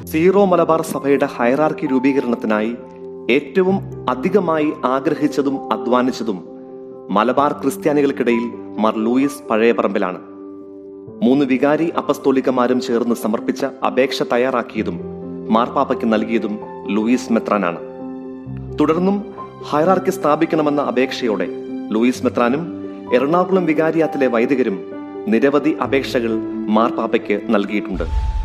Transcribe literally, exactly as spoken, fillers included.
Zero Malabar സഭയുടെ hierarchy രൂപീകരണത്തിനായി ഏറ്റവും അധികമായി ആഗ്രഹിച്ചതും അധ്വാനിച്ചതും മലബാർ ക്രിസ്ത്യാനികൾക്കിടയിൽ മാർ ലൂയിസ് പഴയപറമ്പിലാണ്. മൂന്ന് വികാരി അപ്പസ്തോലിക്കന്മാരും ചേർന്ന് സമർപ്പിച്ച അപേക്ഷ തയ്യാറാക്കിയതും മാർപ്പാപ്പയ്ക്ക് നൽകിയതും ലൂയിസ് മെത്രാനാണ്. തുടർന്നും ഹൈറാർക്കി സ്ഥാപിക്കണമെന്ന അപേക്ഷയോടെ ലൂയിസ് മെത്രാനും എറണാകുളം വികാരിയാത്തിലെ വൈദികരും നിരവധി അപേക്ഷകൾ മാർപ്പാപ്പയ്ക്ക് നൽകിയിട്ടുണ്ട്.